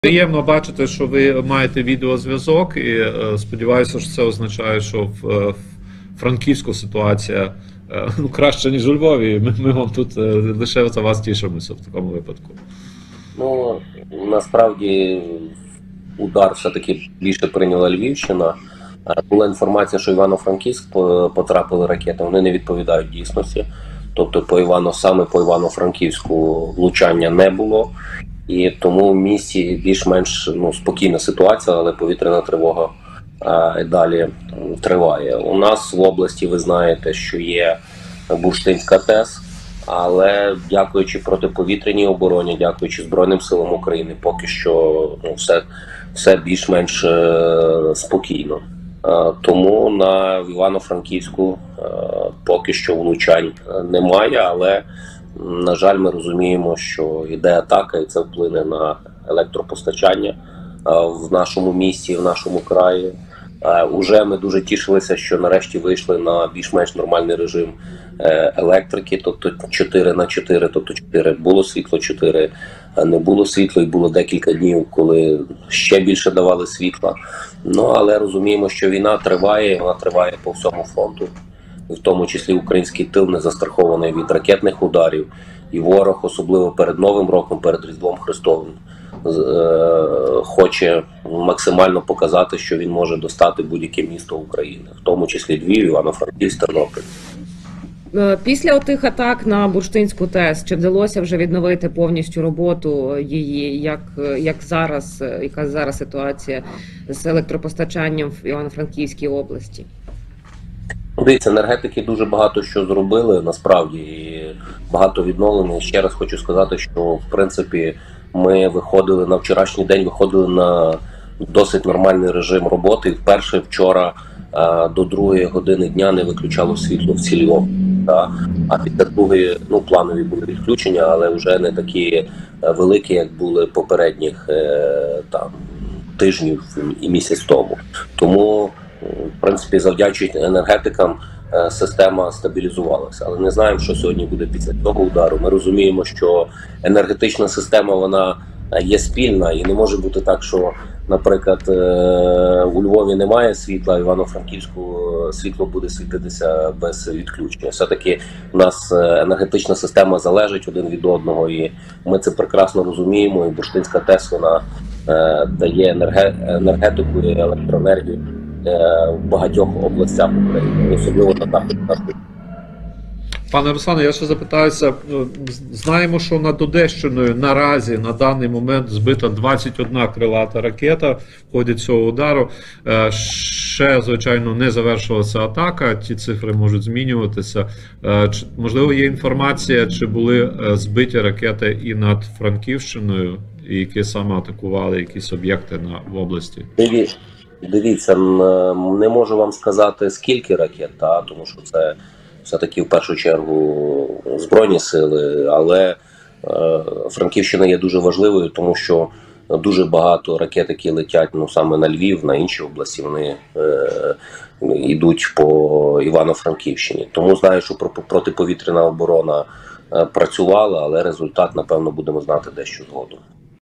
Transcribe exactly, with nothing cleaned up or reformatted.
Приємно бачити, що ви маєте відеозв'язок, і е, сподіваюся, що це означає, що в, е, в Франківську ситуація е, ну, краща, ніж у Львові. Ми, ми вам тут е, лише за вас тішимося в такому випадку. Ну, насправді удар все-таки більше прийняла Львівщина. Була інформація, що Івано-Франківськ потрапили ракети, вони не відповідають дійсності. Тобто по Івано, саме по Івано-Франківську влучання не було. І тому в місті більш-менш ну, спокійна ситуація, але повітряна тривога а, далі триває. У нас в області, ви знаєте, що є Бурштинська ТЕС, але дякуючи протиповітряній обороні, дякуючи Збройним силам України, поки що ну, все, все більш-менш е, спокійно. Е, тому на Івано-Франківську е, поки що влучань немає, але на жаль, ми розуміємо, що йде атака, і це вплине на електропостачання в нашому місті, в нашому краї. Уже ми дуже тішилися, що нарешті вийшли на більш-менш нормальний режим електрики, тобто чотири на чотири, тобто чотири було світло, чотири не було світла, і було декілька днів, коли ще більше давали світла. Ну, але розуміємо, що війна триває, вона триває по всьому фронту. В тому числі український тил не застрахований від ракетних ударів, і ворог, особливо перед Новим роком, перед Різдвом Христовим, хоче максимально показати, що він може достати будь-яке місто України, в тому числі Львів, Івано-Франківськ, Тернопіль. Після отих атак на Бурштинську ТЕС, чи вдалося вже відновити повністю роботу її, як, як зараз, яка зараз ситуація з електропостачанням в Івано-Франківській області? Дивіться, енергетики дуже багато що зробили, насправді, і багато відновлено. Ще раз хочу сказати, що в принципі ми виходили на вчорашній день, виходили на досить нормальний режим роботи. І вперше вчора а, до другої години дня не виключало світло в цілому. Да? А після другої, ну, планові були відключення, але вже не такі великі, як були попередніх е, там, тижнів і місяць тому. Тому в принципі, завдячуючи енергетикам, система стабілізувалася. Але не знаємо, що сьогодні буде після цього удару. Ми розуміємо, що енергетична система, вона є спільна, і не може бути так, що, наприклад, у Львові немає світла, а в Івано-Франківську світло буде світитися без відключення. Все-таки у нас енергетична система залежить один від одного, і ми це прекрасно розуміємо, і Бурштинська ТЕС, вона дає енергетику і електроенергію в багатьох областях України, особливо на заході нашої. Пане Руслане, я ще запитаюся, знаємо, що над Одещиною наразі на даний момент збита двадцять одна крилата ракета в ході цього удару. Ще, звичайно, не завершилася атака, ті цифри можуть змінюватися. Можливо, є інформація, чи були збиті ракети і над Франківщиною, і які саме атакували якісь об'єкти в області? Дивіться, не можу вам сказати, скільки ракет, та, тому що це все-таки в першу чергу Збройні сили, але е, Франківщина є дуже важливою, тому що дуже багато ракет, які летять ну, саме на Львів, на інші області, вони е, йдуть по Івано-Франківщині. Тому знаю, що протиповітряна оборона е, працювала, але результат, напевно, будемо знати дещо згодом.